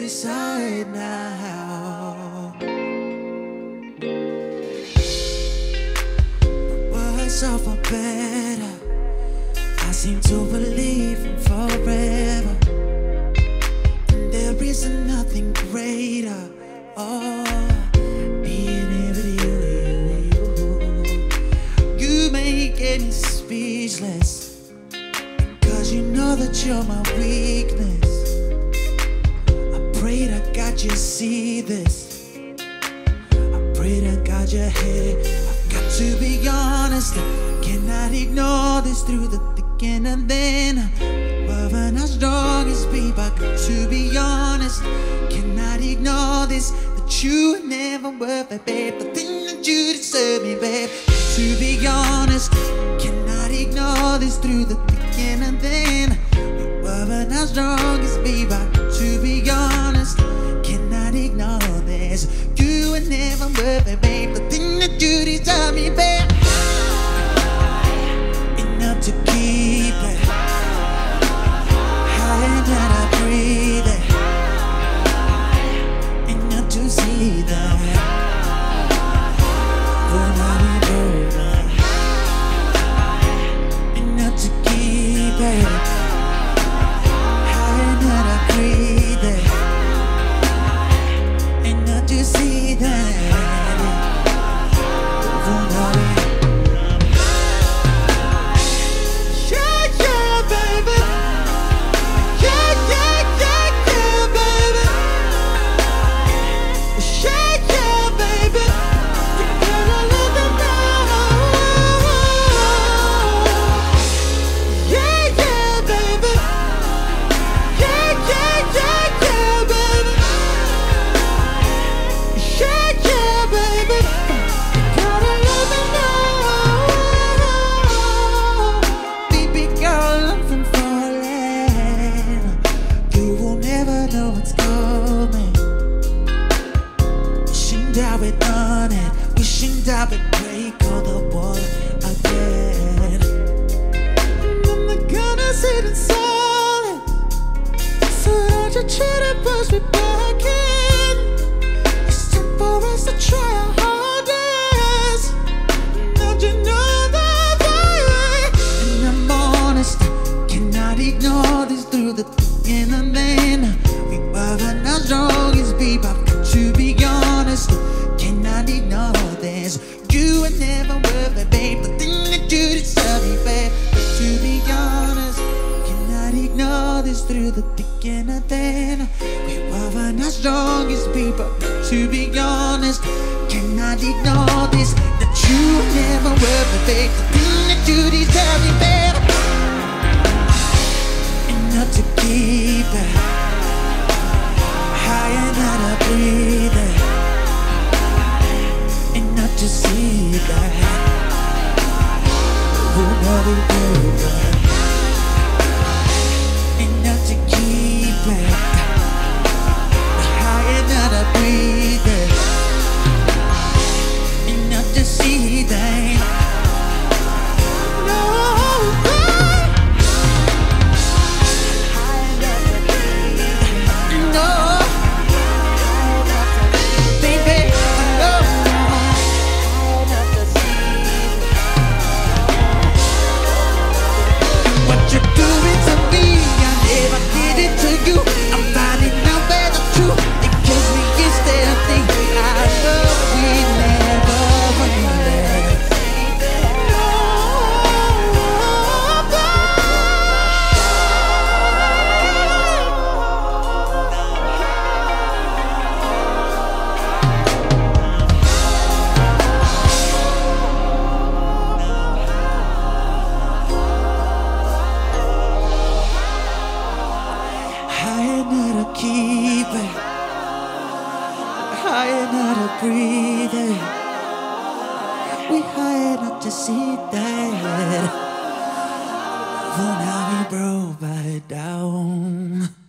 decide now. Words are for better. I seem to believe in forever. And there is nothing greater. Oh, being here with you. You make me speechless, because you know that you're my weakness. I pray to God you see this. I pray to God you're here. I've got to be honest, I cannot ignore this through the thick and thin. We're not strong as people. I got to be honest, cannot ignore this. That you never worth it, babe. The thing that you deserve me, babe. To be honest, cannot ignore this through the thick and thin. We're not strong as people. To be honest, cannot ignore this. You were never worth it, babe. The thing that you deserve me, babe. Enough to keep it. Higher than I breathe it. Enough to see that. Enough to keep it. Higher than I breathe it. Enough to see that. I would break all the wall again. And I'm not gonna sit in silence, so don't you try to push me back in. It's time for us to try our hardest. Don't you know that way? And I'm honest, cannot ignore this through the thick and thin. We were not strong as people. I've got to be honest, cannot ignore this. You were never worth it, babe. The thing that you deserve me, babe. But to be honest, cannot ignore this through the thick and the thin. We were not strong as people. But to be honest, cannot ignore this. That you were never worth it, babe. The thing that you deserve me, babe. Enough to keep it. Higher than I breathe it. Enough to see that we'll never go back. Enough to keep it. Higher than I breathe it. Enough to see that. No. Higher than I breathe it. No. Baby, no. You're doing to me, I never did it to you. I'm finding out that the truth, it kills me instead of thinking I love we never ended. Keep it high enough to breathe it. We high enough to see that. For now we broke back down.